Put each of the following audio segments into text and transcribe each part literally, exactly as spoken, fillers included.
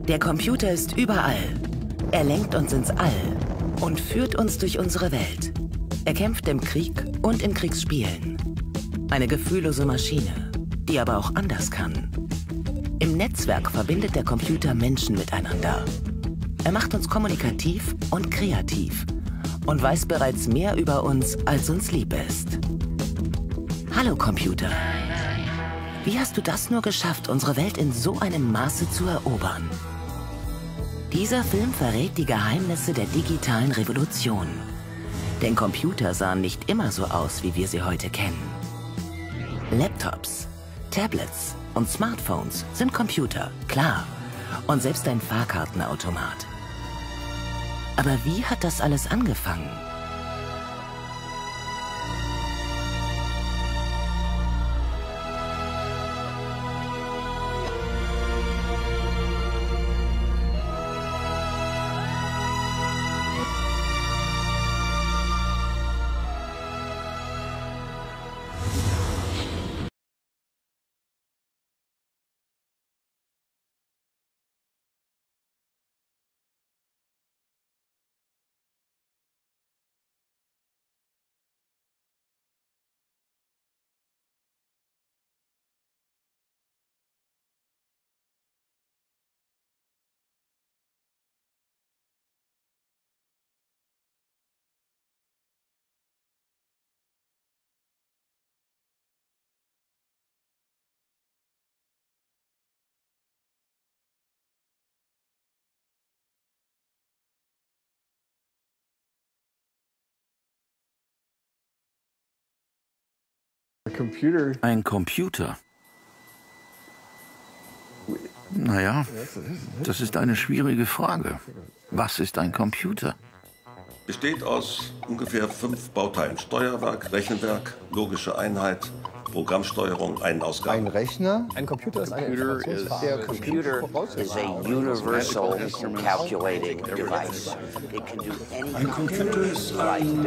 Der Computer ist überall. Er lenkt uns ins All und führt uns durch unsere Welt. Er kämpft im Krieg und in Kriegsspielen. Eine gefühllose Maschine, die aber auch anders kann. Im Netzwerk verbindet der Computer Menschen miteinander. Er macht uns kommunikativ und kreativ und weiß bereits mehr über uns, als uns lieb ist. Hallo Computer. Wie hast du das nur geschafft, unsere Welt in so einem Maße zu erobern? Dieser Film verrät die Geheimnisse der digitalen Revolution. Denn Computer sahen nicht immer so aus, wie wir sie heute kennen. Laptops, Tablets und Smartphones sind Computer, klar. Und selbst ein Fahrkartenautomat. Aber wie hat das alles angefangen? Ein Computer? Naja, das ist eine schwierige Frage. Was ist ein Computer? Besteht aus ungefähr fünf Bauteilen. Steuerwerk, Rechenwerk, logische Einheit, Programmsteuerung, Ein-Ausgabe. Ein Rechner? Ein Computer ist eine Informationsfrage. Der Computer is a universal calculating device. It can do anything. Ein Computer ist ein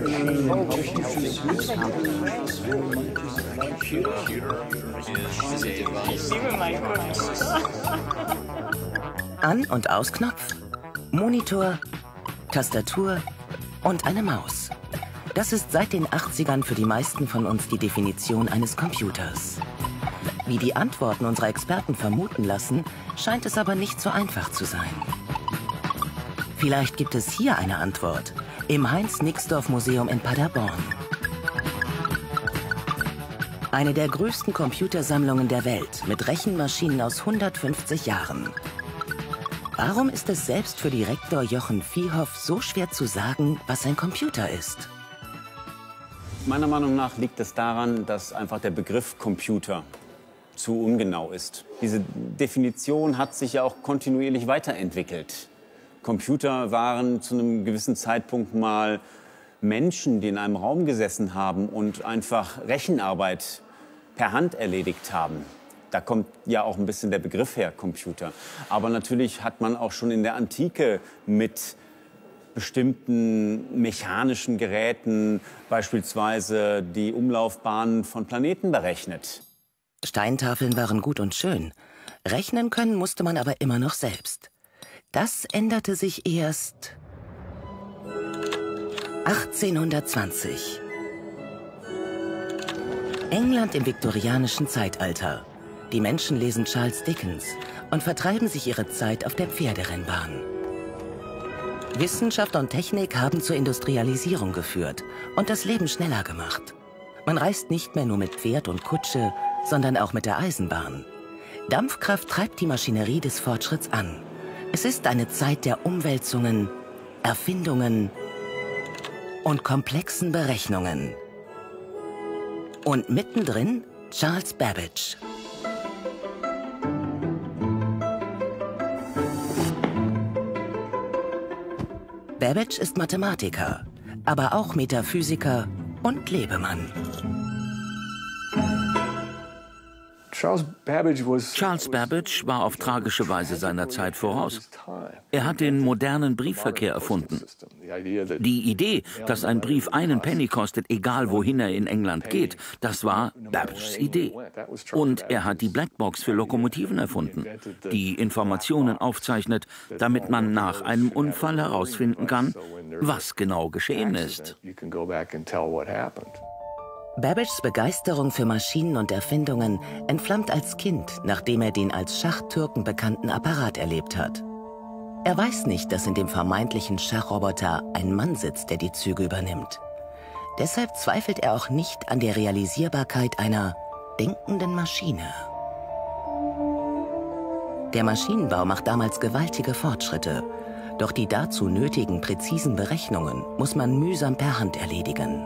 An- und Ausknopf, Monitor, Tastatur und eine Maus. Das ist seit den achtzigern für die meisten von uns die Definition eines Computers. Wie die Antworten unserer Experten vermuten lassen, scheint es aber nicht so einfach zu sein. Vielleicht gibt es hier eine Antwort, im Heinz-Nixdorf-Museum in Paderborn. Eine der größten Computersammlungen der Welt mit Rechenmaschinen aus hundertfünfzig Jahren. Warum ist es selbst für Direktor Jochen Viehoff so schwer zu sagen, was ein Computer ist? Meiner Meinung nach liegt es daran, dass einfach der Begriff Computer zu ungenau ist. Diese Definition hat sich ja auch kontinuierlich weiterentwickelt. Computer waren zu einem gewissen Zeitpunkt mal Menschen, die in einem Raum gesessen haben und einfach Rechenarbeit per Hand erledigt haben. Da kommt ja auch ein bisschen der Begriff her, Computer. Aber natürlich hat man auch schon in der Antike mit bestimmten mechanischen Geräten, beispielsweise die Umlaufbahnen von Planeten berechnet. Steintafeln waren gut und schön. Rechnen können musste man aber immer noch selbst. Das änderte sich erst achtzehnhundertzwanzig. England im viktorianischen Zeitalter. Die Menschen lesen Charles Dickens und vertreiben sich ihre Zeit auf der Pferderennbahn. Wissenschaft und Technik haben zur Industrialisierung geführt und das Leben schneller gemacht. Man reist nicht mehr nur mit Pferd und Kutsche, sondern auch mit der Eisenbahn. Dampfkraft treibt die Maschinerie des Fortschritts an. Es ist eine Zeit der Umwälzungen, Erfindungen und komplexen Berechnungen. Und mittendrin Charles Babbage. Babbage ist Mathematiker, aber auch Metaphysiker und Lebemann. Charles Babbage war auf tragische Weise seiner Zeit voraus. Er hat den modernen Briefverkehr erfunden. Die Idee, dass ein Brief einen Penny kostet, egal wohin er in England geht, das war Babbages Idee. Und er hat die Blackbox für Lokomotiven erfunden, die Informationen aufzeichnet, damit man nach einem Unfall herausfinden kann, was genau geschehen ist. Babbages Begeisterung für Maschinen und Erfindungen entflammt als Kind, nachdem er den als Schachtürken bekannten Apparat erlebt hat. Er weiß nicht, dass in dem vermeintlichen Schachroboter ein Mann sitzt, der die Züge übernimmt. Deshalb zweifelt er auch nicht an der Realisierbarkeit einer denkenden Maschine. Der Maschinenbau macht damals gewaltige Fortschritte, doch die dazu nötigen präzisen Berechnungen muss man mühsam per Hand erledigen.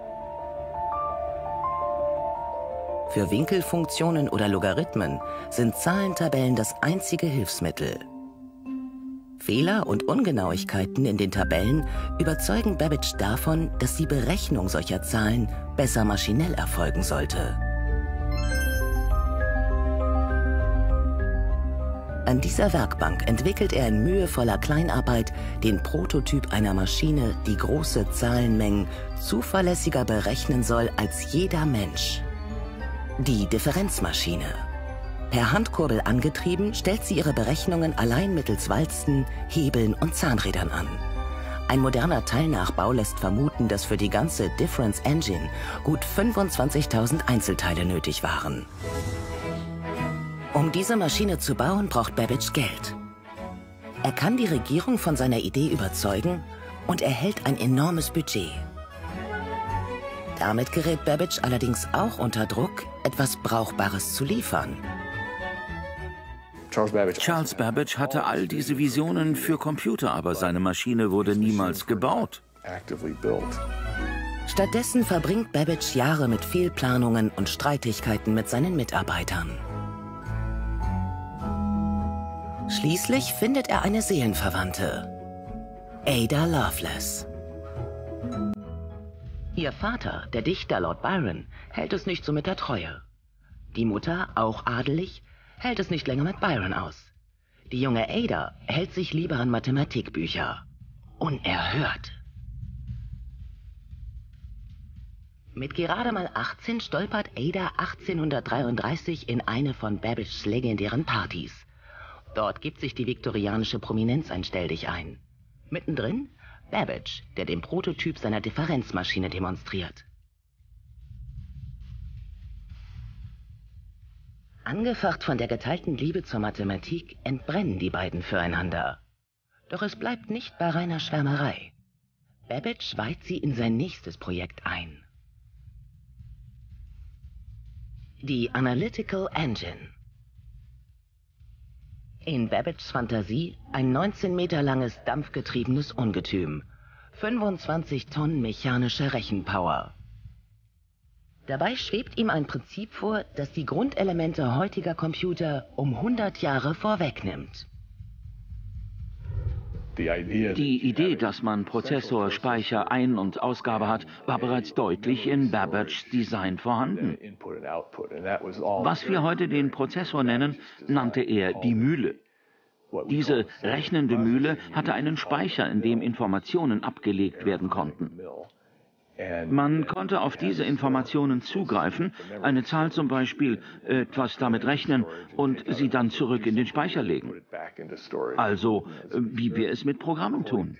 Für Winkelfunktionen oder Logarithmen sind Zahlentabellen das einzige Hilfsmittel. Fehler und Ungenauigkeiten in den Tabellen überzeugen Babbage davon, dass die Berechnung solcher Zahlen besser maschinell erfolgen sollte. An dieser Werkbank entwickelt er in mühevoller Kleinarbeit den Prototyp einer Maschine, die große Zahlenmengen zuverlässiger berechnen soll als jeder Mensch. Die Differenzmaschine. Per Handkurbel angetrieben, stellt sie ihre Berechnungen allein mittels Walzen, Hebeln und Zahnrädern an. Ein moderner Teilnachbau lässt vermuten, dass für die ganze Difference Engine gut fünfundzwanzigtausend Einzelteile nötig waren. Um diese Maschine zu bauen, braucht Babbage Geld. Er kann die Regierung von seiner Idee überzeugen und erhält ein enormes Budget. Damit gerät Babbage allerdings auch unter Druck, etwas Brauchbares zu liefern. Charles Babbage hatte all diese Visionen für Computer, aber seine Maschine wurde niemals gebaut. Stattdessen verbringt Babbage Jahre mit Fehlplanungen und Streitigkeiten mit seinen Mitarbeitern. Schließlich findet er eine Seelenverwandte, Ada Lovelace. Ihr Vater, der Dichter Lord Byron, hält es nicht so mit der Treue. Die Mutter, auch adelig, hält es nicht länger mit Byron aus. Die junge Ada hält sich lieber an Mathematikbücher. Unerhört. Mit gerade mal achtzehn stolpert Ada achtzehnhundertdreiunddreißig in eine von Babbages legendären Partys. Dort gibt sich die viktorianische Prominenz ein Stelldich ein. Mittendrin Babbage, der den Prototyp seiner Differenzmaschine demonstriert. Angefacht von der geteilten Liebe zur Mathematik entbrennen die beiden füreinander. Doch es bleibt nicht bei reiner Schwärmerei. Babbage weiht sie in sein nächstes Projekt ein. Die Analytical Engine. In Babbages Fantasie ein neunzehn Meter langes dampfgetriebenes Ungetüm, fünfundzwanzig Tonnen mechanische Rechenpower. Dabei schwebt ihm ein Prinzip vor, das die Grundelemente heutiger Computer um hundert Jahre vorwegnimmt. Die Idee, dass man Prozessor, Speicher, Ein- und Ausgabe hat, war bereits deutlich in Babbages Design vorhanden. Was wir heute den Prozessor nennen, nannte er die Mühle. Diese rechnende Mühle hatte einen Speicher, in dem Informationen abgelegt werden konnten. Man konnte auf diese Informationen zugreifen, eine Zahl zum Beispiel, etwas damit rechnen und sie dann zurück in den Speicher legen. Also, wie wir es mit Programmen tun.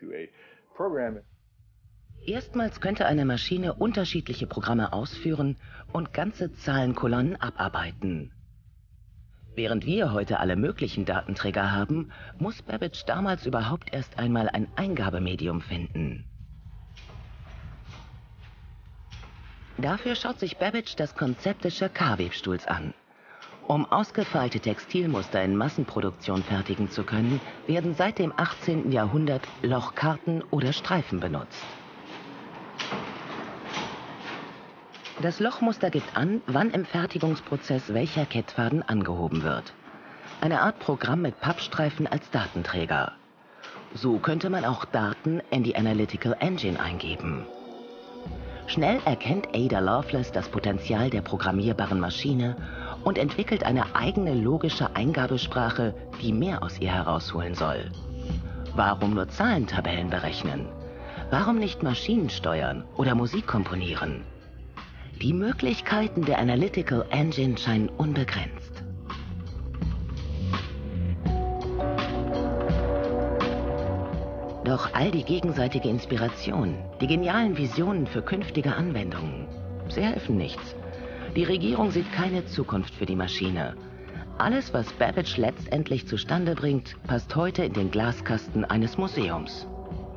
Erstmals könnte eine Maschine unterschiedliche Programme ausführen und ganze Zahlenkolonnen abarbeiten. Während wir heute alle möglichen Datenträger haben, muss Babbage damals überhaupt erst einmal ein Eingabemedium finden. Dafür schaut sich Babbage das Konzept des Jacquard-Webstuhls an. Um ausgefeilte Textilmuster in Massenproduktion fertigen zu können, werden seit dem achtzehnten Jahrhundert Lochkarten oder Streifen benutzt. Das Lochmuster gibt an, wann im Fertigungsprozess welcher Kettfaden angehoben wird. Eine Art Programm mit Pappstreifen als Datenträger. So könnte man auch Daten in die Analytical Engine eingeben. Schnell erkennt Ada Lovelace das Potenzial der programmierbaren Maschine und entwickelt eine eigene logische Eingabesprache, die mehr aus ihr herausholen soll. Warum nur Zahlentabellen berechnen? Warum nicht Maschinen steuern oder Musik komponieren? Die Möglichkeiten der Analytical Engine scheinen unbegrenzt. Doch all die gegenseitige Inspiration, die genialen Visionen für künftige Anwendungen, sie helfen nichts. Die Regierung sieht keine Zukunft für die Maschine. Alles, was Babbage letztendlich zustande bringt, passt heute in den Glaskasten eines Museums.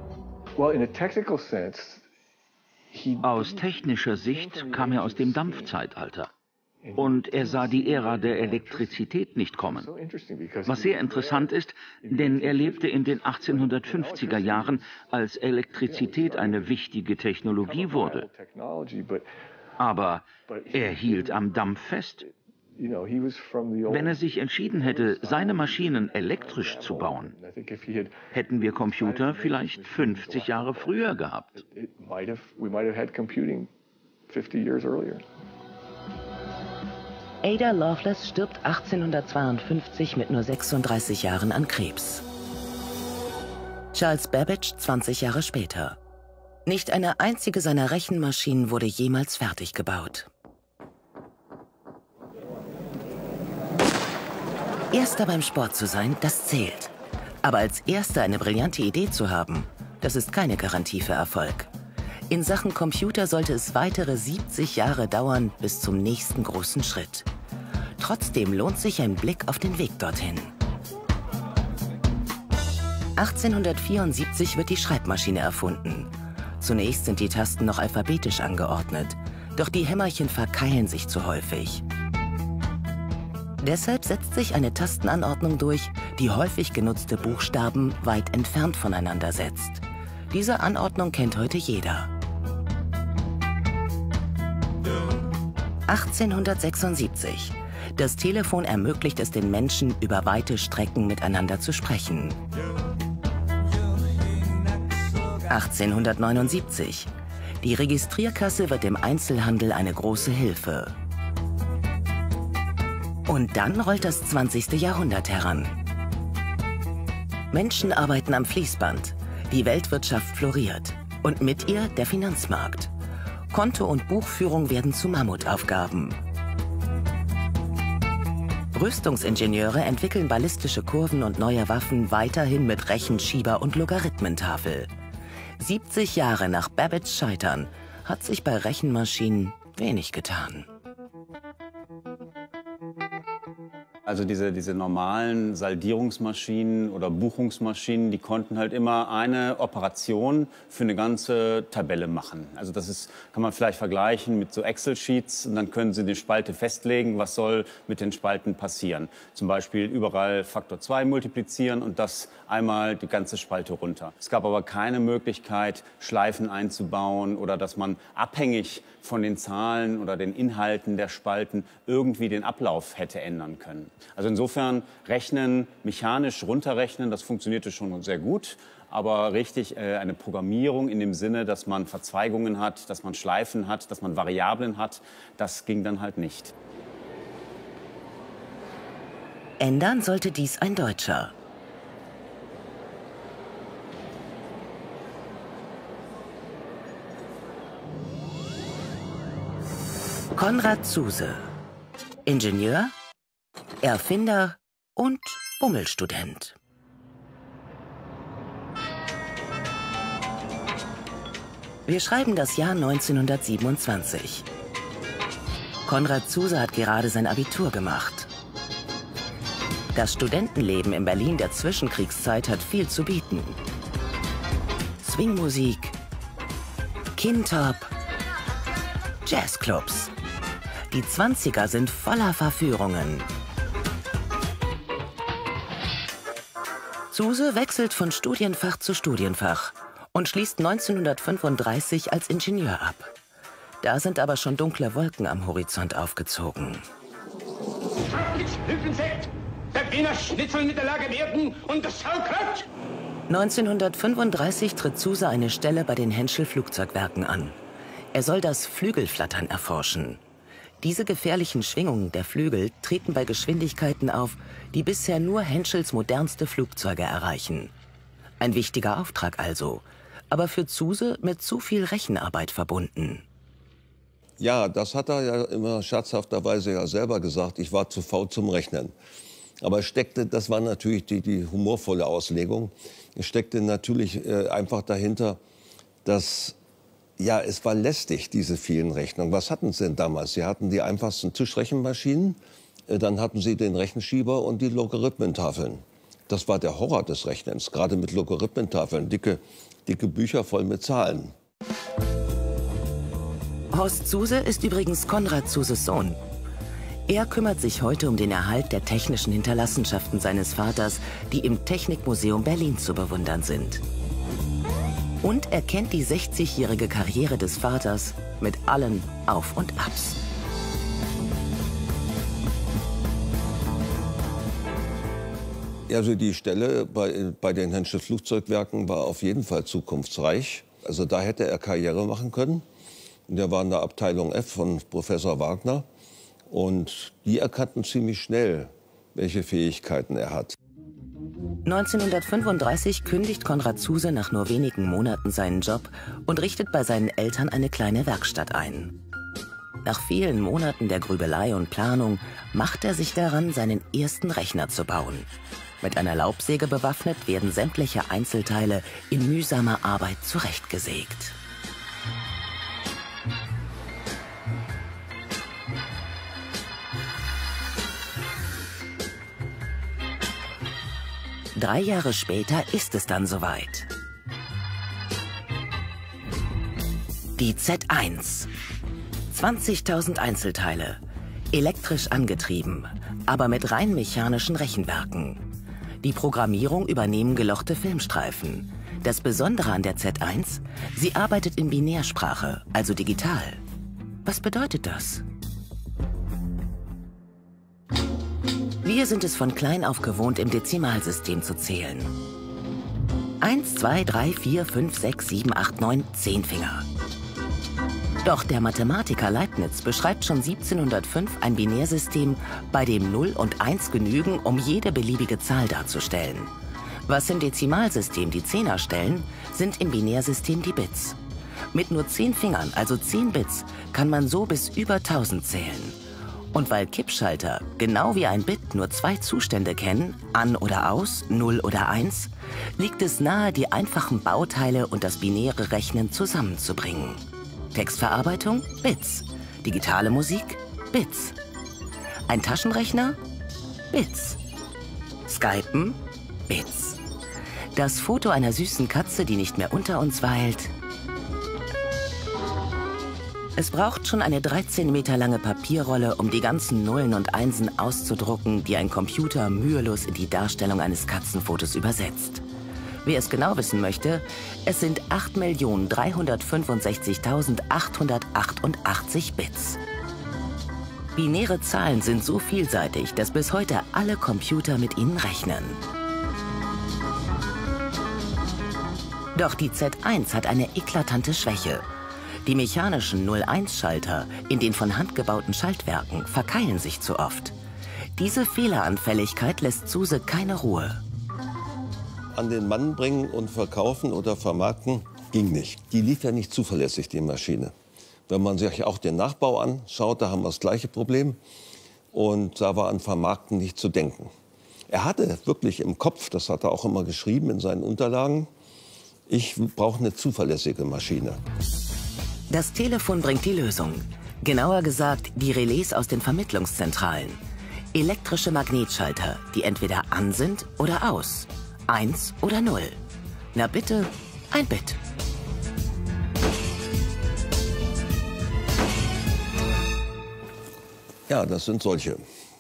Aus technischer Sicht kam er aus dem Dampfzeitalter. Und er sah die Ära der Elektrizität nicht kommen. Was sehr interessant ist, denn er lebte in den achtzehnhundertfünfziger Jahren, als Elektrizität eine wichtige Technologie wurde. Aber er hielt am Dampf fest. Wenn er sich entschieden hätte, seine Maschinen elektrisch zu bauen, hätten wir Computer vielleicht fünfzig Jahre früher gehabt. Ada Lovelace stirbt achtzehnhundertzweiundfünfzig mit nur sechsunddreißig Jahren an Krebs. Charles Babbage zwanzig Jahre später. Nicht eine einzige seiner Rechenmaschinen wurde jemals fertig gebaut. Erster beim Sport zu sein, das zählt. Aber als Erster eine brillante Idee zu haben, das ist keine Garantie für Erfolg. In Sachen Computer sollte es weitere siebzig Jahre dauern bis zum nächsten großen Schritt. Trotzdem lohnt sich ein Blick auf den Weg dorthin. achtzehnhundertvierundsiebzig wird die Schreibmaschine erfunden. Zunächst sind die Tasten noch alphabetisch angeordnet, doch die Hämmerchen verkeilen sich zu häufig. Deshalb setzt sich eine Tastenanordnung durch, die häufig genutzte Buchstaben weit entfernt voneinander setzt. Diese Anordnung kennt heute jeder. achtzehnhundertsechsundsiebzig. Das Telefon ermöglicht es den Menschen, über weite Strecken miteinander zu sprechen. achtzehnhundertneunundsiebzig. Die Registrierkasse wird im Einzelhandel eine große Hilfe. Und dann rollt das zwanzigste Jahrhundert heran. Menschen arbeiten am Fließband. Die Weltwirtschaft floriert. Und mit ihr der Finanzmarkt. Konto und Buchführung werden zu Mammutaufgaben. Rüstungsingenieure entwickeln ballistische Kurven und neue Waffen weiterhin mit Rechenschieber und Logarithmentafel. siebzig Jahre nach Babbages Scheitern hat sich bei Rechenmaschinen wenig getan. Also diese, diese normalen Saldierungsmaschinen oder Buchungsmaschinen, die konnten halt immer eine Operation für eine ganze Tabelle machen. Also das ist, kann man vielleicht vergleichen mit so Excel-Sheets und dann können Sie die Spalte festlegen, was soll mit den Spalten passieren. Zum Beispiel überall Faktor zwei multiplizieren und das einmal die ganze Spalte runter. Es gab aber keine Möglichkeit, Schleifen einzubauen oder dass man abhängig von den Zahlen oder den Inhalten der Spalten irgendwie den Ablauf hätte ändern können. Also insofern rechnen, mechanisch runterrechnen, das funktionierte schon sehr gut. Aber richtig äh, eine Programmierung in dem Sinne, dass man Verzweigungen hat, dass man Schleifen hat, dass man Variablen hat, das ging dann halt nicht. Ändern sollte dies ein Deutscher. Konrad Zuse. Ingenieur, Erfinder und Bummelstudent. Wir schreiben das Jahr neunzehnhundertsiebenundzwanzig. Konrad Zuse hat gerade sein Abitur gemacht. Das Studentenleben in Berlin der Zwischenkriegszeit hat viel zu bieten. Swingmusik, Kindtop, Jazzclubs. Die Zwanziger sind voller Verführungen. Zuse wechselt von Studienfach zu Studienfach und schließt neunzehnhundertfünfunddreißig als Ingenieur ab. Da sind aber schon dunkle Wolken am Horizont aufgezogen. neunzehnhundertfünfunddreißig tritt Zuse eine Stelle bei den Henschel Flugzeugwerken an. Er soll das Flügelflattern erforschen. Diese gefährlichen Schwingungen der Flügel treten bei Geschwindigkeiten auf, die bisher nur Henschels modernste Flugzeuge erreichen. Ein wichtiger Auftrag also, aber für Zuse mit zu viel Rechenarbeit verbunden. Ja, das hat er ja immer scherzhafterweise ja selber gesagt, ich war zu faul zum Rechnen. Aber es steckte, das war natürlich die, die humorvolle Auslegung, es steckte natürlich äh, einfach dahinter, dass, ja, es war lästig, diese vielen Rechnungen. Was hatten sie denn damals? Sie hatten die einfachsten Tischrechenmaschinen, äh, dann hatten sie den Rechenschieber und die Logarithmentafeln. Das war der Horror des Rechnens, gerade mit Logarithmentafeln, dicke, dicke Bücher voll mit Zahlen. Horst Zuse ist übrigens Konrad Zuses Sohn. Er kümmert sich heute um den Erhalt der technischen Hinterlassenschaften seines Vaters, die im Technikmuseum Berlin zu bewundern sind. Und er kennt die sechzigjährige Karriere des Vaters mit allen Auf und Abs. Also die Stelle bei, bei den Henschel Flugzeugwerken war auf jeden Fall zukunftsreich. Also da hätte er Karriere machen können. Der war in der Abteilung F von Professor Wagner. Und die erkannten ziemlich schnell, welche Fähigkeiten er hat. neunzehnhundertfünfunddreißig kündigt Konrad Zuse nach nur wenigen Monaten seinen Job und richtet bei seinen Eltern eine kleine Werkstatt ein. Nach vielen Monaten der Grübelei und Planung macht er sich daran, seinen ersten Rechner zu bauen. Mit einer Laubsäge bewaffnet werden sämtliche Einzelteile in mühsamer Arbeit zurechtgesägt. Drei Jahre später ist es dann soweit. Die Z eins. zwanzigtausend Einzelteile, elektrisch angetrieben, aber mit rein mechanischen Rechenwerken. Die Programmierung übernehmen gelochte Filmstreifen. Das Besondere an der Z eins, sie arbeitet in Binärsprache, also digital. Was bedeutet das? Wir sind es von klein auf gewohnt, im Dezimalsystem zu zählen. eins, zwei, drei, vier, fünf, sechs, sieben, acht, neun, zehn Finger. Doch der Mathematiker Leibniz beschreibt schon siebzehnhundertfünf ein Binärsystem, bei dem null und eins genügen, um jede beliebige Zahl darzustellen. Was im Dezimalsystem die Zehner stellen, sind im Binärsystem die Bits. Mit nur zehn Fingern, also zehn Bits, kann man so bis über tausend zählen. Und weil Kippschalter, genau wie ein Bit, nur zwei Zustände kennen, an oder aus, null oder eins, liegt es nahe, die einfachen Bauteile und das binäre Rechnen zusammenzubringen. Textverarbeitung? Bits. Digitale Musik? Bits. Ein Taschenrechner? Bits. Skypen? Bits. Das Foto einer süßen Katze, die nicht mehr unter uns weilt? Es braucht schon eine dreizehn Meter lange Papierrolle, um die ganzen Nullen und Einsen auszudrucken, die ein Computer mühelos in die Darstellung eines Katzenfotos übersetzt. Wer es genau wissen möchte, es sind acht Millionen dreihundertfünfundsechzigtausendachthundertachtundachtzig Bits. Binäre Zahlen sind so vielseitig, dass bis heute alle Computer mit ihnen rechnen. Doch die Z eins hat eine eklatante Schwäche. Die mechanischen null eins Schalter in den von Hand gebauten Schaltwerken verkeilen sich zu oft. Diese Fehleranfälligkeit lässt Zuse keine Ruhe. An den Mann bringen und verkaufen oder vermarkten ging nicht. Die lief ja nicht zuverlässig, die Maschine. Wenn man sich auch den Nachbau anschaut, da haben wir das gleiche Problem. Und da war an Vermarkten nicht zu denken. Er hatte wirklich im Kopf, das hat er auch immer geschrieben in seinen Unterlagen, ich brauche eine zuverlässige Maschine. Das Telefon bringt die Lösung. Genauer gesagt, die Relais aus den Vermittlungszentralen. Elektrische Magnetschalter, die entweder an sind oder aus. Eins oder null. Na bitte, ein Bit. Ja, das sind solche.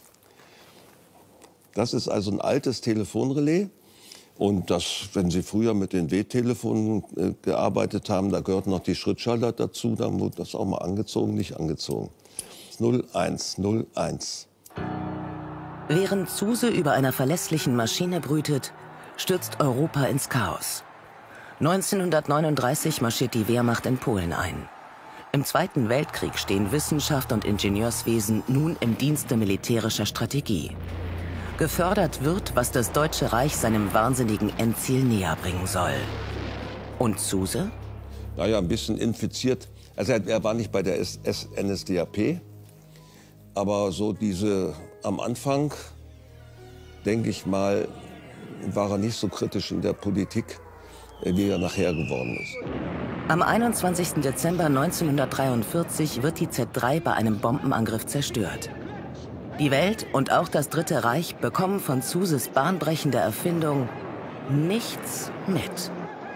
Das ist also ein altes Telefonrelais. Und das, wenn Sie früher mit den W-Telefonen äh, gearbeitet haben, da gehört noch die Schrittschalter dazu, dann wurde das auch mal angezogen, nicht angezogen. null eins null eins. Während Zuse über einer verlässlichen Maschine brütet, stürzt Europa ins Chaos. neunzehnhundertneununddreißig marschiert die Wehrmacht in Polen ein. Im Zweiten Weltkrieg stehen Wissenschaft und Ingenieurswesen nun im Dienste militärischer Strategie. Gefördert wird, was das Deutsche Reich seinem wahnsinnigen Endziel näher bringen soll. Und Zuse? Naja, ein bisschen infiziert. Also er war nicht bei der N S D A P, aber so diese am Anfang, denke ich mal, war er nicht so kritisch in der Politik, wie er nachher geworden ist. Am einundzwanzigsten Dezember neunzehnhundertdreiundvierzig wird die Z drei bei einem Bombenangriff zerstört. Die Welt und auch das Dritte Reich bekommen von Zuses bahnbrechender Erfindung nichts mit.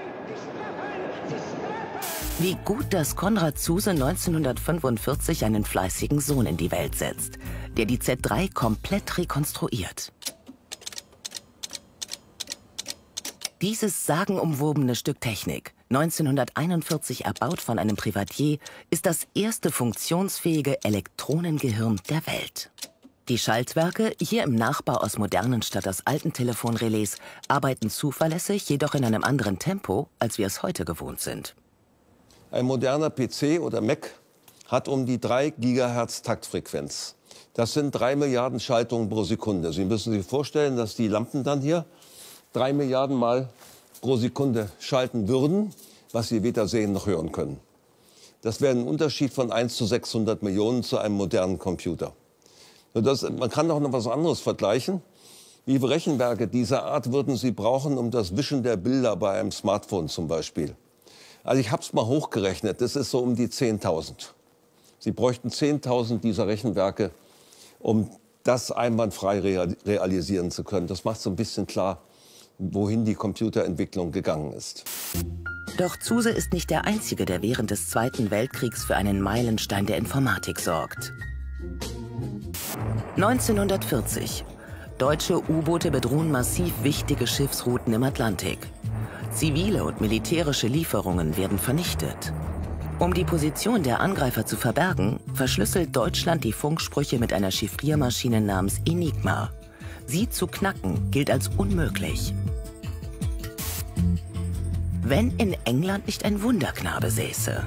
Wie gut, dass Konrad Zuse neunzehnhundertfünfundvierzig einen fleißigen Sohn in die Welt setzt, der die Z drei komplett rekonstruiert. Dieses sagenumwobene Stück Technik, neunzehnhunderteinundvierzig erbaut von einem Privatier, ist das erste funktionsfähige Elektronengehirn der Welt. Die Schaltwerke, hier im Nachbau aus modernen statt aus alten Telefonrelais, arbeiten zuverlässig, jedoch in einem anderen Tempo, als wir es heute gewohnt sind. Ein moderner P C oder Mac hat um die drei Gigahertz Taktfrequenz. Das sind drei Milliarden Schaltungen pro Sekunde. Sie müssen sich vorstellen, dass die Lampen dann hier drei Milliarden Mal pro Sekunde schalten würden, was Sie weder sehen noch hören können. Das wäre ein Unterschied von eins zu sechshundert Millionen zu einem modernen Computer. Das, man kann auch noch was anderes vergleichen. Wie viele Rechenwerke dieser Art würden Sie brauchen, um das Wischen der Bilder bei einem Smartphone zum Beispiel? Also ich habe es mal hochgerechnet, das ist so um die zehntausend. Sie bräuchten zehntausend dieser Rechenwerke, um das einwandfrei realisieren zu können. Das macht so ein bisschen klar, wohin die Computerentwicklung gegangen ist. Doch Zuse ist nicht der Einzige, der während des Zweiten Weltkriegs für einen Meilenstein der Informatik sorgt. neunzehnhundertvierzig. Deutsche U-Boote bedrohen massiv wichtige Schiffsrouten im Atlantik. Zivile und militärische Lieferungen werden vernichtet. Um die Position der Angreifer zu verbergen, verschlüsselt Deutschland die Funksprüche mit einer Chiffriermaschine namens Enigma. Sie zu knacken gilt als unmöglich. Wenn in England nicht ein Wunderknabe säße.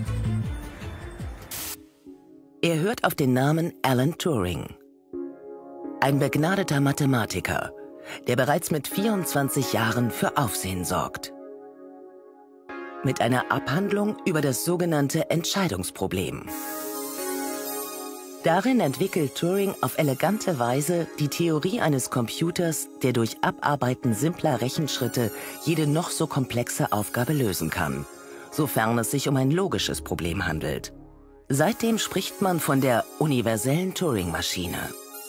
Er hört auf den Namen Alan Turing. Ein begnadeter Mathematiker, der bereits mit vierundzwanzig Jahren für Aufsehen sorgt. Mit einer Abhandlung über das sogenannte Entscheidungsproblem. Darin entwickelt Turing auf elegante Weise die Theorie eines Computers, der durch Abarbeiten simpler Rechenschritte jede noch so komplexe Aufgabe lösen kann, sofern es sich um ein logisches Problem handelt. Seitdem spricht man von der universellen Turing-Maschine.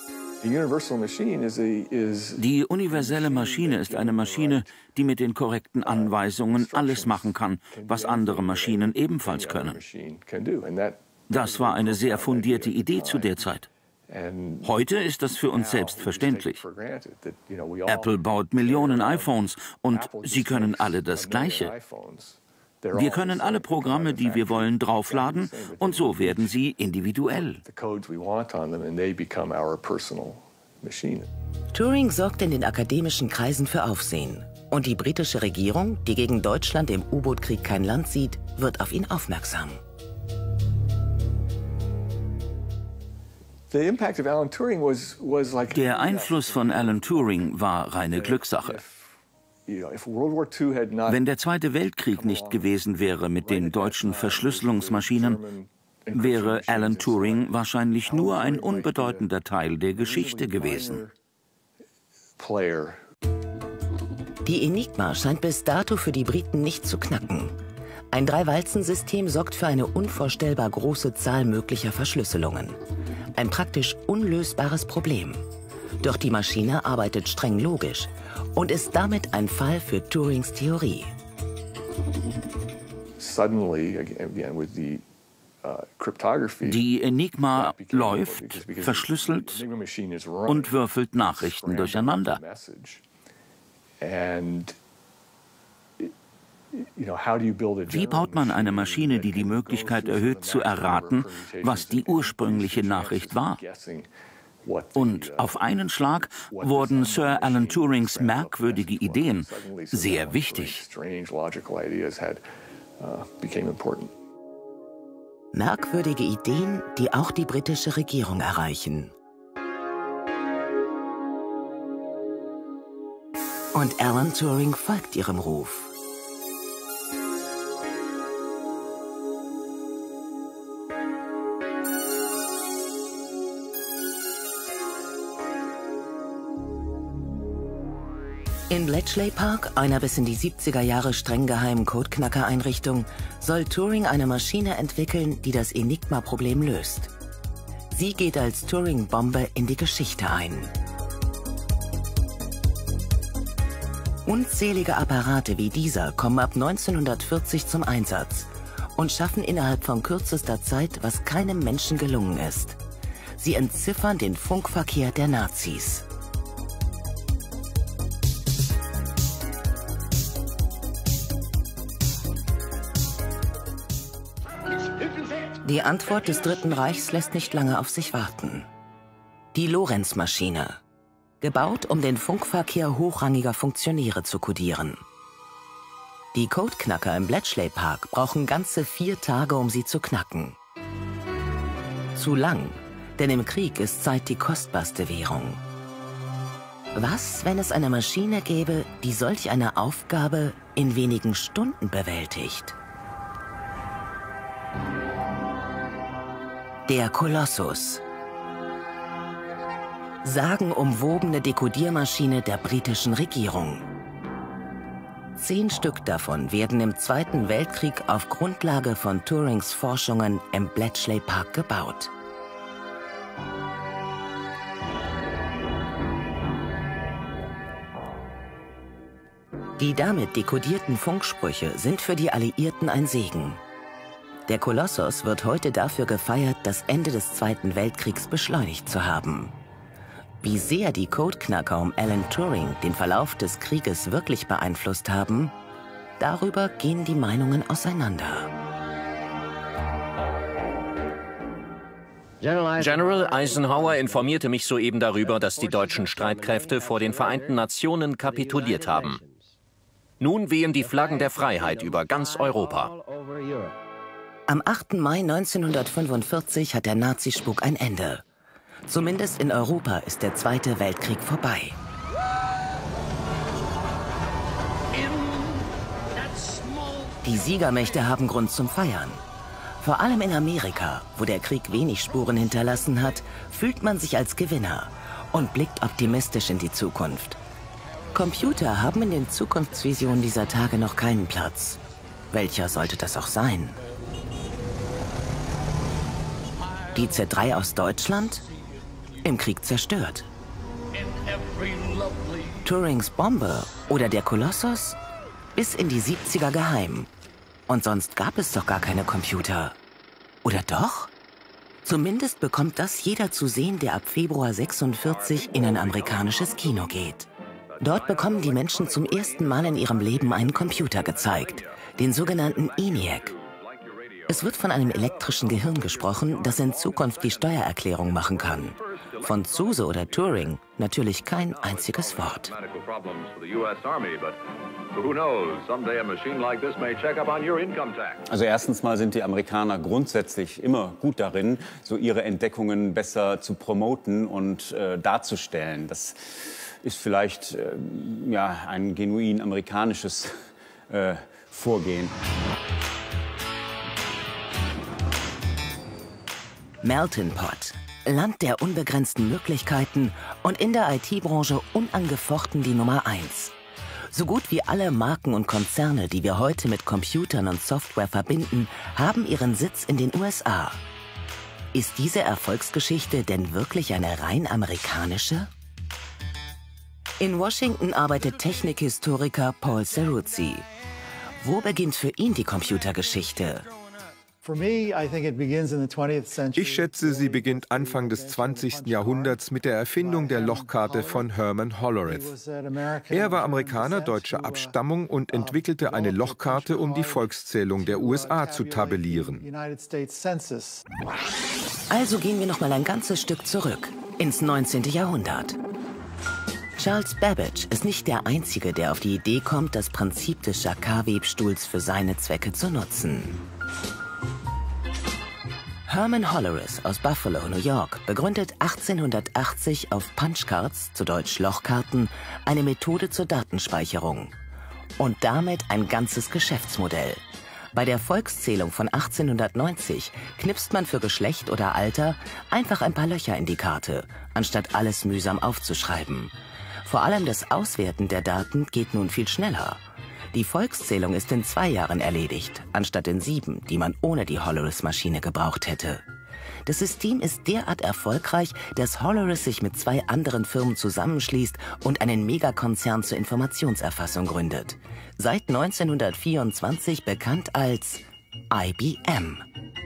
Die universelle Maschine ist eine Maschine, die mit den korrekten Anweisungen alles machen kann, was andere Maschinen ebenfalls können. Das war eine sehr fundierte Idee zu der Zeit. Heute ist das für uns selbstverständlich. Apple baut Millionen iPhones und sie können alle das Gleiche. Wir können alle Programme, die wir wollen, draufladen und so werden sie individuell. Turing sorgt in den akademischen Kreisen für Aufsehen. Und die britische Regierung, die gegen Deutschland im U-Boot-Krieg kein Land sieht, wird auf ihn aufmerksam. Der Einfluss von Alan Turing war reine Glückssache. Wenn der Zweite Weltkrieg nicht gewesen wäre mit den deutschen Verschlüsselungsmaschinen, wäre Alan Turing wahrscheinlich nur ein unbedeutender Teil der Geschichte gewesen. Die Enigma scheint bis dato für die Briten nicht zu knacken. Ein Drei-Walzen-System sorgt für eine unvorstellbar große Zahl möglicher Verschlüsselungen. Ein praktisch unlösbares Problem. Doch die Maschine arbeitet streng logisch und ist damit ein Fall für Turings Theorie. Die Enigma läuft, verschlüsselt und würfelt Nachrichten durcheinander. Wie baut man eine Maschine, die die Möglichkeit erhöht, zu erraten, was die ursprüngliche Nachricht war? Und auf einen Schlag wurden Sir Alan Turings merkwürdige Ideen sehr wichtig. Merkwürdige Ideen, die auch die britische Regierung erreichen. Und Alan Turing folgt ihrem Ruf. In Bletchley Park, einer bis in die siebziger Jahre streng geheimen Codeknacker-Einrichtung, soll Turing eine Maschine entwickeln, die das Enigma-Problem löst. Sie geht als Turing-Bombe in die Geschichte ein. Unzählige Apparate wie dieser kommen ab neunzehnhundertvierzig zum Einsatz und schaffen innerhalb von kürzester Zeit, was keinem Menschen gelungen ist. Sie entziffern den Funkverkehr der Nazis. Die Antwort des Dritten Reichs lässt nicht lange auf sich warten. Die Lorenz-Maschine. Gebaut, um den Funkverkehr hochrangiger Funktionäre zu kodieren. Die Codeknacker im Bletchley Park brauchen ganze vier Tage, um sie zu knacken. Zu lang, denn im Krieg ist Zeit die kostbarste Währung. Was, wenn es eine Maschine gäbe, die solch eine Aufgabe in wenigen Stunden bewältigt? Der Kolossus. Sagenumwobene Dekodiermaschine der britischen Regierung. Zehn Stück davon werden im Zweiten Weltkrieg auf Grundlage von Turings Forschungen im Bletchley Park gebaut. Die damit dekodierten Funksprüche sind für die Alliierten ein Segen. Der Kolossus wird heute dafür gefeiert, das Ende des Zweiten Weltkriegs beschleunigt zu haben. Wie sehr die Codeknacker um Alan Turing den Verlauf des Krieges wirklich beeinflusst haben, darüber gehen die Meinungen auseinander. General Eisenhower informierte mich soeben darüber, dass die deutschen Streitkräfte vor den Vereinten Nationen kapituliert haben. Nun wehen die Flaggen der Freiheit über ganz Europa. Am achten Mai neunzehnhundertfünfundvierzig hat der Nazispuk ein Ende. Zumindest in Europa ist der Zweite Weltkrieg vorbei. Die Siegermächte haben Grund zum Feiern. Vor allem in Amerika, wo der Krieg wenig Spuren hinterlassen hat, fühlt man sich als Gewinner und blickt optimistisch in die Zukunft. Computer haben in den Zukunftsvisionen dieser Tage noch keinen Platz. Welcher sollte das auch sein? Die Z drei aus Deutschland? Im Krieg zerstört. Turings Bombe oder der Kolossus? Bis in die siebziger geheim. Und sonst gab es doch gar keine Computer. Oder doch? Zumindest bekommt das jeder zu sehen, der ab Februar sechsundvierzig in ein amerikanisches Kino geht. Dort bekommen die Menschen zum ersten Mal in ihrem Leben einen Computer gezeigt, den sogenannten ENIAC. Es wird von einem elektrischen Gehirn gesprochen, das in Zukunft die Steuererklärung machen kann. Von Zuse oder Turing natürlich kein einziges Wort. Also erstens mal sind die Amerikaner grundsätzlich immer gut darin, so ihre Entdeckungen besser zu promoten und äh, darzustellen. Das ist vielleicht äh, ja, ein genuin amerikanisches äh, Vorgehen. Melton Pot, Land der unbegrenzten Möglichkeiten und in der I T-Branche unangefochten die Nummer eins. So gut wie alle Marken und Konzerne, die wir heute mit Computern und Software verbinden, haben ihren Sitz in den U S A. Ist diese Erfolgsgeschichte denn wirklich eine rein amerikanische? In Washington arbeitet Technikhistoriker Paul Ceruzzi. Wo beginnt für ihn die Computergeschichte? Ich schätze, sie beginnt Anfang des zwanzigsten Jahrhunderts mit der Erfindung der Lochkarte von Herman Hollerith. Er war Amerikaner deutscher Abstammung und entwickelte eine Lochkarte, um die Volkszählung der U S A zu tabellieren. Also gehen wir noch mal ein ganzes Stück zurück, ins neunzehnte Jahrhundert. Charles Babbage ist nicht der Einzige, der auf die Idee kommt, das Prinzip des Jacquard-Webstuhls für seine Zwecke zu nutzen. Herman Hollerith aus Buffalo, New York, begründet achtzehnhundertachtzig auf Punchcards, zu Deutsch Lochkarten, eine Methode zur Datenspeicherung. Und damit ein ganzes Geschäftsmodell. Bei der Volkszählung von achtzehnhundertneunzig knipst man für Geschlecht oder Alter einfach ein paar Löcher in die Karte, anstatt alles mühsam aufzuschreiben. Vor allem das Auswerten der Daten geht nun viel schneller. Die Volkszählung ist in zwei Jahren erledigt, anstatt in sieben, die man ohne die Hollerith-Maschine gebraucht hätte. Das System ist derart erfolgreich, dass Hollerith sich mit zwei anderen Firmen zusammenschließt und einen Megakonzern zur Informationserfassung gründet. Seit neunzehnhundertvierundzwanzig bekannt als I B M.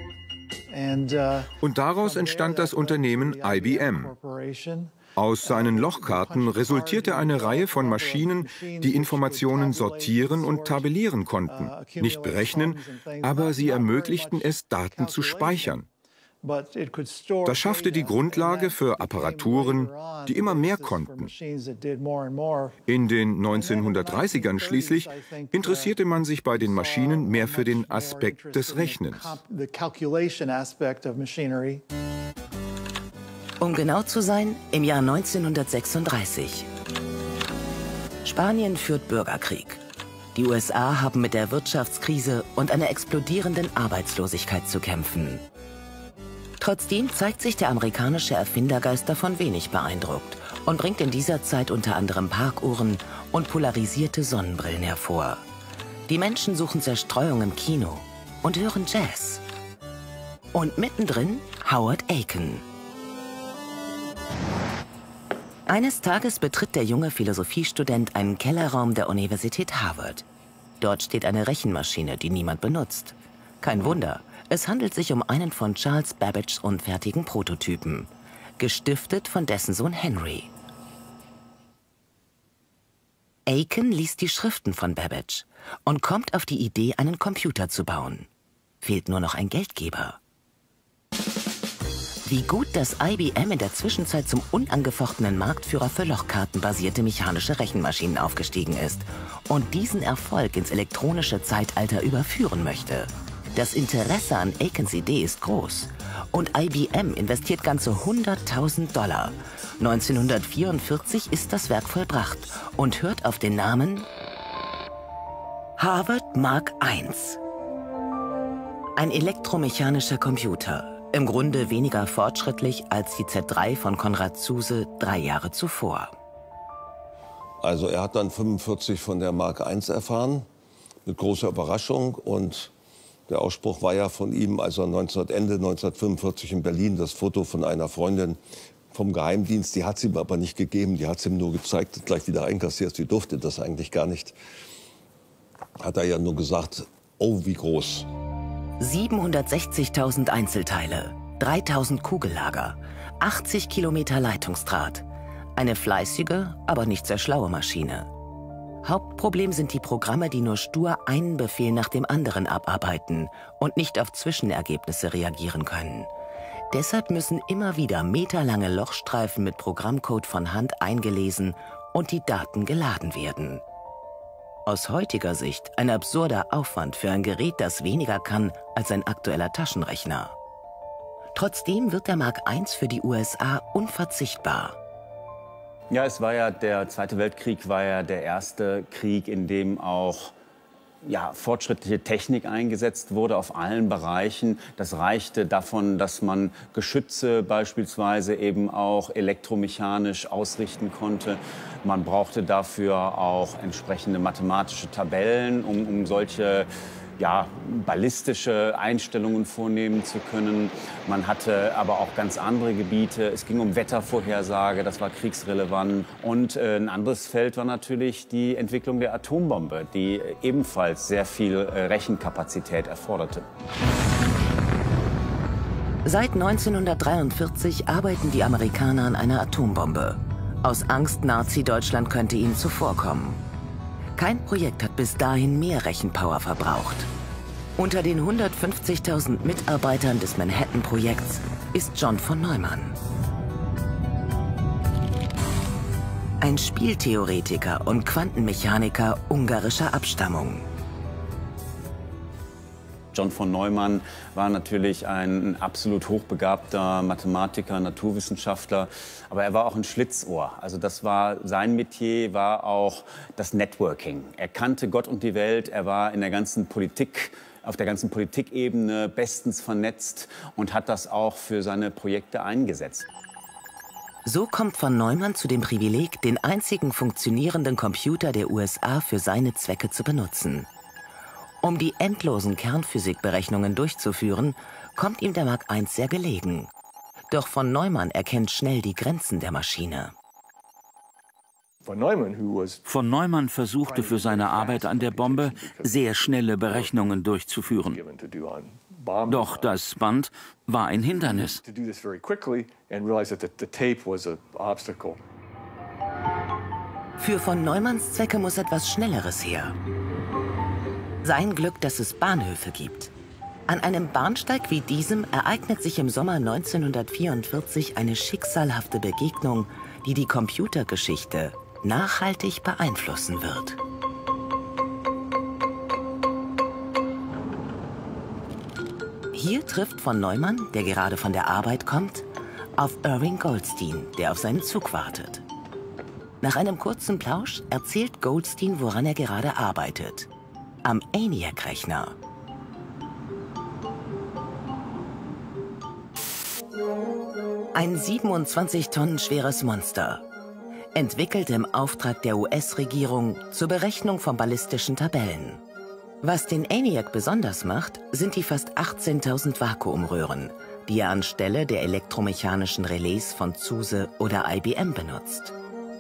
Und daraus entstand das Unternehmen I B M. Aus seinen Lochkarten resultierte eine Reihe von Maschinen, die Informationen sortieren und tabellieren konnten. Nicht berechnen, aber sie ermöglichten es, Daten zu speichern. Das schaffte die Grundlage für Apparaturen, die immer mehr konnten. In den neunzehnhundertdreißigern schließlich interessierte man sich bei den Maschinen mehr für den Aspekt des Rechnens. Um genau zu sein, im Jahr neunzehnhundertsechsunddreißig. Spanien führt Bürgerkrieg. Die U S A haben mit der Wirtschaftskrise und einer explodierenden Arbeitslosigkeit zu kämpfen. Trotzdem zeigt sich der amerikanische Erfindergeist davon wenig beeindruckt und bringt in dieser Zeit unter anderem Parkuhren und polarisierte Sonnenbrillen hervor. Die Menschen suchen Zerstreuung im Kino und hören Jazz. Und mittendrin Howard Aiken. Eines Tages betritt der junge Philosophiestudent einen Kellerraum der Universität Harvard. Dort steht eine Rechenmaschine, die niemand benutzt. Kein Wunder, es handelt sich um einen von Charles Babbages unfertigen Prototypen, gestiftet von dessen Sohn Henry. Aiken liest die Schriften von Babbage und kommt auf die Idee, einen Computer zu bauen. Fehlt nur noch ein Geldgeber. Wie gut das I B M in der Zwischenzeit zum unangefochtenen Marktführer für lochkartenbasierte mechanische Rechenmaschinen aufgestiegen ist und diesen Erfolg ins elektronische Zeitalter überführen möchte. Das Interesse an Aikens Idee ist groß und I B M investiert ganze hunderttausend Dollar. neunzehnhundertvierundvierzig ist das Werk vollbracht und hört auf den Namen Harvard Mark eins. Ein elektromechanischer Computer. Im Grunde weniger fortschrittlich als die Z drei von Konrad Zuse drei Jahre zuvor. Also er hat dann fünfundvierzig von der Mark eins erfahren, mit großer Überraschung. Und der Ausspruch war ja von ihm, als er neunzehn, Ende neunzehnhundertfünfundvierzig in Berlin das Foto von einer Freundin vom Geheimdienst, die hat es ihm aber nicht gegeben, die hat es ihm nur gezeigt, gleich wieder einkassiert, sie durfte das eigentlich gar nicht. Hat er ja nur gesagt, oh wie groß. siebenhundertsechzigtausend Einzelteile, dreitausend Kugellager, achtzig Kilometer Leitungsdraht. Eine fleißige, aber nicht sehr schlaue Maschine. Hauptproblem sind die Programme, die nur stur einen Befehl nach dem anderen abarbeiten und nicht auf Zwischenergebnisse reagieren können. Deshalb müssen immer wieder meterlange Lochstreifen mit Programmcode von Hand eingelesen und die Daten geladen werden. Aus heutiger Sicht ein absurder Aufwand für ein Gerät, das weniger kann als ein aktueller Taschenrechner. Trotzdem wird der Mark eins für die U S A unverzichtbar. Ja, es war ja, der Zweite Weltkrieg war ja der erste Krieg, in dem auch ja, fortschrittliche Technik eingesetzt wurde auf allen Bereichen. Das reichte davon, dass man Geschütze beispielsweise eben auch elektromechanisch ausrichten konnte. Man brauchte dafür auch entsprechende mathematische Tabellen, um, um solche ja, ballistische Einstellungen vornehmen zu können. Man hatte aber auch ganz andere Gebiete. Es ging um Wettervorhersage, das war kriegsrelevant. Und äh, ein anderes Feld war natürlich die Entwicklung der Atombombe, die ebenfalls sehr viel äh, Rechenkapazität erforderte. Seit neunzehnhundertdreiundvierzig arbeiten die Amerikaner an einer Atombombe. Aus Angst, Nazi-Deutschland könnte ihnen zuvorkommen. Kein Projekt hat bis dahin mehr Rechenpower verbraucht. Unter den hundertfünfzigtausend Mitarbeitern des Manhattan-Projekts ist John von Neumann. Ein Spieltheoretiker und Quantenmechaniker ungarischer Abstammung. John von Neumann war natürlich ein absolut hochbegabter Mathematiker, Naturwissenschaftler, aber er war auch ein Schlitzohr. Also das war sein Metier, war auch das Networking. Er kannte Gott und die Welt, er war in der ganzen Politik, auf der ganzen Politikebene bestens vernetzt und hat das auch für seine Projekte eingesetzt. So kommt von Neumann zu dem Privileg, den einzigen funktionierenden Computer der U S A für seine Zwecke zu benutzen. Um die endlosen Kernphysikberechnungen durchzuführen, kommt ihm der Mark eins sehr gelegen. Doch von Neumann erkennt schnell die Grenzen der Maschine. Von Neumann versuchte für seine Arbeit an der Bombe sehr schnelle Berechnungen durchzuführen. Doch das Band war ein Hindernis. Für von Neumanns Zwecke muss etwas Schnelleres her. Sein Glück, dass es Bahnhöfe gibt. An einem Bahnsteig wie diesem ereignet sich im Sommer neunzehnhundertvierundvierzig eine schicksalhafte Begegnung, die die Computergeschichte nachhaltig beeinflussen wird. Hier trifft von Neumann, der gerade von der Arbeit kommt, auf Irving Goldstein, der auf seinen Zug wartet. Nach einem kurzen Plausch erzählt Goldstein, woran er gerade arbeitet. Am ENIAC-Rechner. Ein siebenundzwanzig Tonnen schweres Monster. Entwickelt im Auftrag der U S-Regierung zur Berechnung von ballistischen Tabellen. Was den ENIAC besonders macht, sind die fast achtzehntausend Vakuumröhren, die er anstelle der elektromechanischen Relais von SUSE oder I B M benutzt.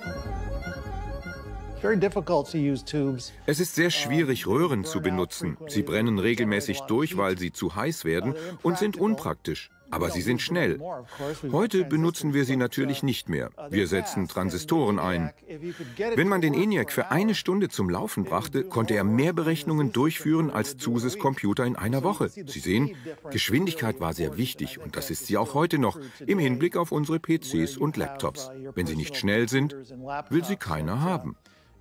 Es ist sehr schwierig, Röhren zu benutzen. Sie brennen regelmäßig durch, weil sie zu heiß werden und sind unpraktisch. Aber sie sind schnell. Heute benutzen wir sie natürlich nicht mehr. Wir setzen Transistoren ein. Wenn man den ENIAC für eine Stunde zum Laufen brachte, konnte er mehr Berechnungen durchführen als SUSEs Computer in einer Woche. Sie sehen, Geschwindigkeit war sehr wichtig und das ist sie auch heute noch im Hinblick auf unsere P Cs und Laptops. Wenn sie nicht schnell sind, will sie keiner haben.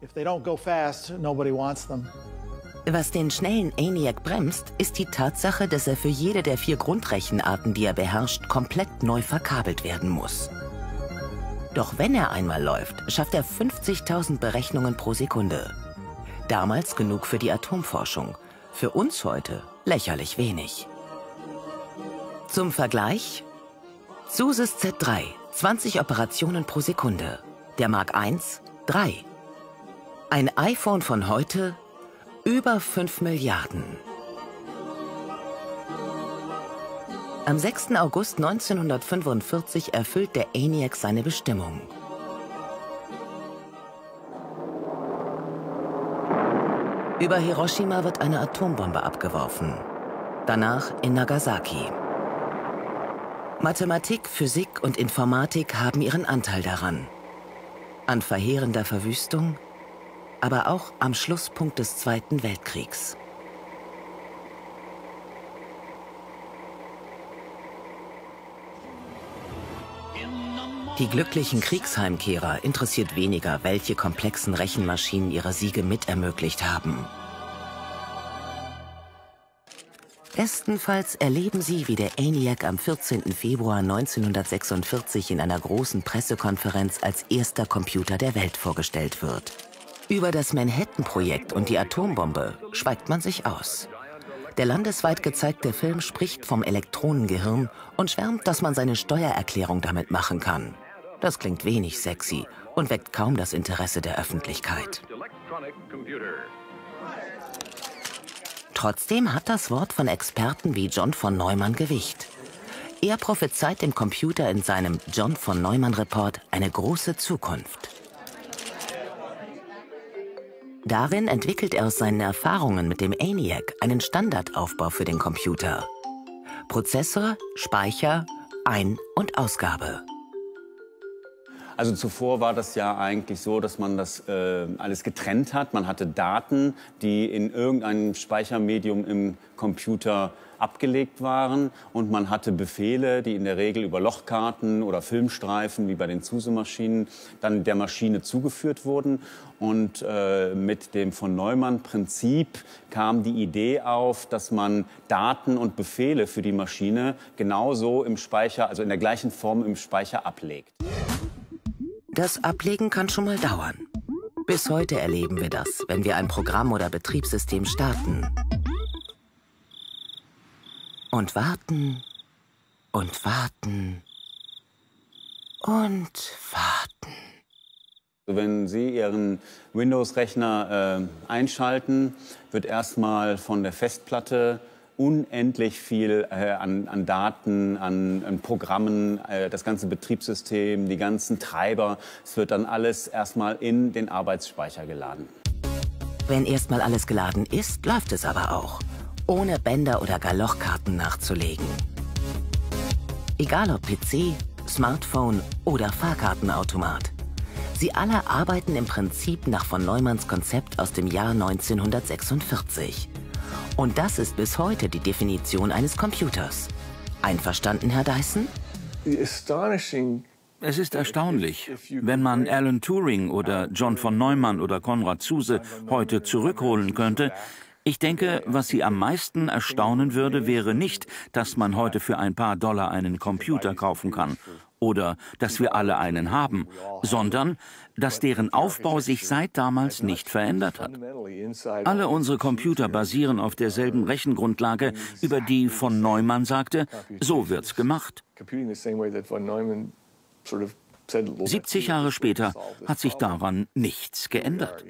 Was den schnellen ENIAC bremst, ist die Tatsache, dass er für jede der vier Grundrechenarten, die er beherrscht, komplett neu verkabelt werden muss. Doch wenn er einmal läuft, schafft er fünfzigtausend Berechnungen pro Sekunde. Damals genug für die Atomforschung. Für uns heute lächerlich wenig. Zum Vergleich: SUSEs Z drei, zwanzig Operationen pro Sekunde. Der Mark eins, drei. Ein iPhone von heute, über fünf Milliarden. Am sechsten August neunzehnhundertfünfundvierzig erfüllt der ENIAC seine Bestimmung. Über Hiroshima wird eine Atombombe abgeworfen. Danach in Nagasaki. Mathematik, Physik und Informatik haben ihren Anteil daran. An verheerender Verwüstung, aber auch am Schlusspunkt des Zweiten Weltkriegs. Die glücklichen Kriegsheimkehrer interessiert weniger, welche komplexen Rechenmaschinen ihre Siege mit ermöglicht haben. Bestenfalls erleben sie, wie der ENIAC am vierzehnten Februar neunzehnhundertsechsundvierzig in einer großen Pressekonferenz als erster Computer der Welt vorgestellt wird. Über das Manhattan-Projekt und die Atombombe schweigt man sich aus. Der landesweit gezeigte Film spricht vom Elektronengehirn und schwärmt, dass man seine Steuererklärung damit machen kann. Das klingt wenig sexy und weckt kaum das Interesse der Öffentlichkeit. Trotzdem hat das Wort von Experten wie John von Neumann Gewicht. Er prophezeit dem Computer in seinem John von Neumann Report eine große Zukunft. Darin entwickelt er aus seinen Erfahrungen mit dem ENIAC einen Standardaufbau für den Computer. Prozessor, Speicher, Ein- und Ausgabe. Also zuvor war das ja eigentlich so, dass man das äh, alles getrennt hat. Man hatte Daten, die in irgendeinem Speichermedium im Computer abgelegt waren, und man hatte Befehle, die in der Regel über Lochkarten oder Filmstreifen, wie bei den SUSE-Maschinen, dann der Maschine zugeführt wurden. Und äh, mit dem von Neumann-Prinzip kam die Idee auf, dass man Daten und Befehle für die Maschine genauso im Speicher, also in der gleichen Form im Speicher ablegt. Das Ablegen kann schon mal dauern. Bis heute erleben wir das, wenn wir ein Programm oder Betriebssystem starten. Und warten und warten und warten. Wenn Sie Ihren Windows-Rechner äh, einschalten, wird erstmal von der Festplatte unendlich viel äh, an, an Daten, an, an Programmen, äh, das ganze Betriebssystem, die ganzen Treiber. Es wird dann alles erstmal in den Arbeitsspeicher geladen. Wenn erstmal alles geladen ist, läuft es aber auch, ohne Bänder oder gar Lochkarten nachzulegen. Egal ob P C, Smartphone oder Fahrkartenautomat. Sie alle arbeiten im Prinzip nach von Neumanns Konzept aus dem Jahr neunzehnhundertsechsundvierzig. Und das ist bis heute die Definition eines Computers. Einverstanden, Herr Dyson? Es ist erstaunlich, wenn man Alan Turing oder John von Neumann oder Konrad Zuse heute zurückholen könnte. Ich denke, was Sie am meisten erstaunen würde, wäre nicht, dass man heute für ein paar Dollar einen Computer kaufen kann oder dass wir alle einen haben, sondern dass deren Aufbau sich seit damals nicht verändert hat. Alle unsere Computer basieren auf derselben Rechengrundlage, über die von Neumann sagte, so wird's gemacht. siebzig Jahre später hat sich daran nichts geändert.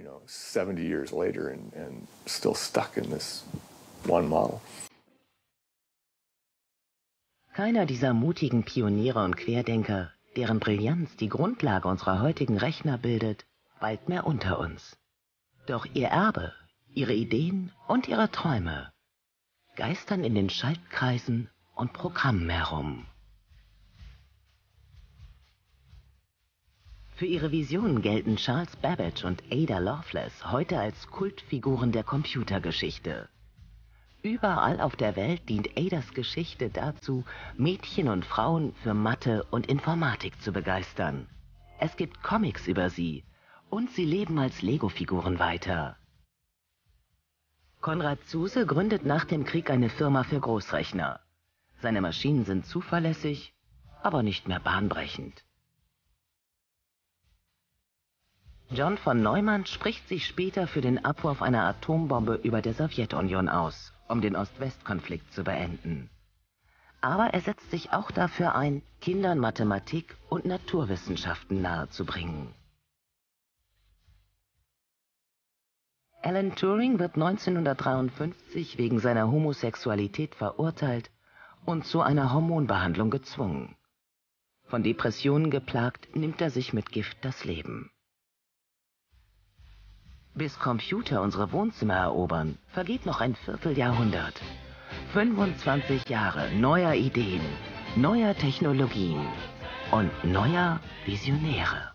Keiner dieser mutigen Pioniere und Querdenker, deren Brillanz die Grundlage unserer heutigen Rechner bildet, weilt mehr unter uns. Doch ihr Erbe, ihre Ideen und ihre Träume geistern in den Schaltkreisen und Programmen herum. Für ihre Visionen gelten Charles Babbage und Ada Lovelace heute als Kultfiguren der Computergeschichte. Überall auf der Welt dient Adas Geschichte dazu, Mädchen und Frauen für Mathe und Informatik zu begeistern. Es gibt Comics über sie und sie leben als Lego-Figuren weiter. Konrad Zuse gründet nach dem Krieg eine Firma für Großrechner. Seine Maschinen sind zuverlässig, aber nicht mehr bahnbrechend. John von Neumann spricht sich später für den Abwurf einer Atombombe über der Sowjetunion aus, um den Ost-West-Konflikt zu beenden. Aber er setzt sich auch dafür ein, Kindern Mathematik und Naturwissenschaften nahezubringen. Alan Turing wird neunzehnhundertdreiundfünfzig wegen seiner Homosexualität verurteilt und zu einer Hormonbehandlung gezwungen. Von Depressionen geplagt, nimmt er sich mit Gift das Leben. Bis Computer unsere Wohnzimmer erobern, vergeht noch ein Vierteljahrhundert. fünfundzwanzig Jahre neuer Ideen, neuer Technologien und neuer Visionäre.